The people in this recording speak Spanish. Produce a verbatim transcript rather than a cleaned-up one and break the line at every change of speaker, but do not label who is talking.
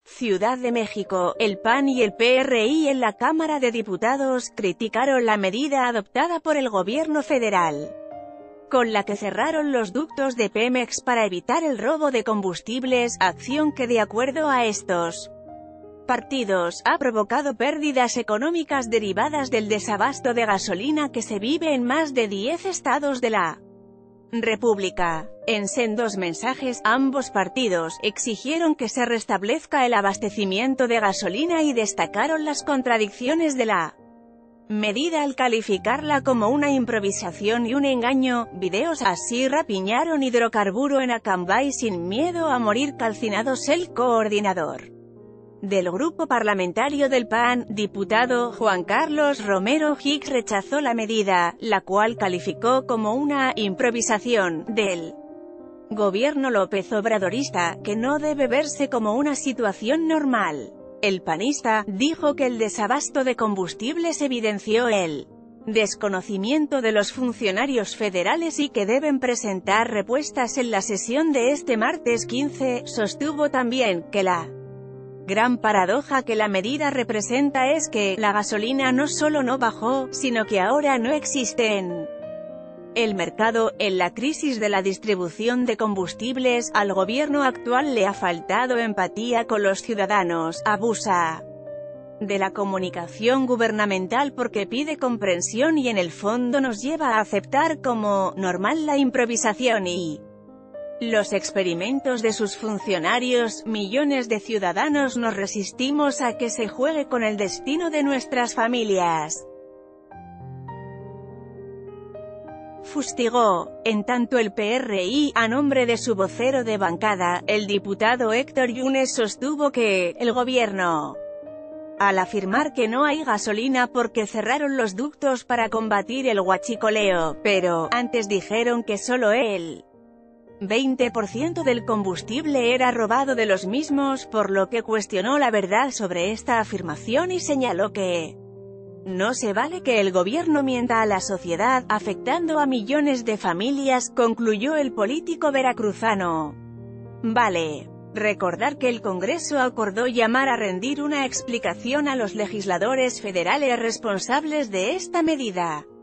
Ciudad de México, el P A N y el P R I en la Cámara de Diputados criticaron la medida adoptada por el gobierno federal, con la que cerraron los ductos de Pemex para evitar el robo de combustibles, acción que de acuerdo a estos partidos, ha provocado pérdidas económicas derivadas del desabasto de gasolina que se vive en más de diez estados de la República. En sendos mensajes, ambos partidos exigieron que se restablezca el abastecimiento de gasolina y destacaron las contradicciones de la medida al calificarla como una improvisación y un engaño. Videos así rapiñaron hidrocarburo en Acambay sin miedo a morir calcinados. El coordinador del grupo parlamentario del P A N, diputado Juan Carlos Romero Hicks, rechazó la medida, la cual calificó como una improvisación del gobierno López Obradorista, que no debe verse como una situación normal. El panista dijo que el desabasto de combustibles evidenció el desconocimiento de los funcionarios federales y que deben presentar respuestas en la sesión de este martes quince. Sostuvo también que la gran paradoja que la medida representa es que la gasolina no solo no bajó, sino que ahora no existe en el mercado. En la crisis de la distribución de combustibles, al gobierno actual le ha faltado empatía con los ciudadanos, abusa de la comunicación gubernamental porque pide comprensión y en el fondo nos lleva a aceptar como normal la improvisación y los experimentos de sus funcionarios. Millones de ciudadanos nos resistimos a que se juegue con el destino de nuestras familias, fustigó. En tanto el P R I, a nombre de su vocero de bancada, el diputado Héctor Yunes, sostuvo que el gobierno, al afirmar que no hay gasolina porque cerraron los ductos para combatir el huachicoleo, pero antes dijeron que solo el veinte por ciento del combustible era robado de los mismos, por lo que cuestionó la verdad sobre esta afirmación y señaló que no se vale que el gobierno mienta a la sociedad, afectando a millones de familias, concluyó el político veracruzano. Vale recordar que el Congreso acordó llamar a rendir una explicación a los legisladores federales responsables de esta medida.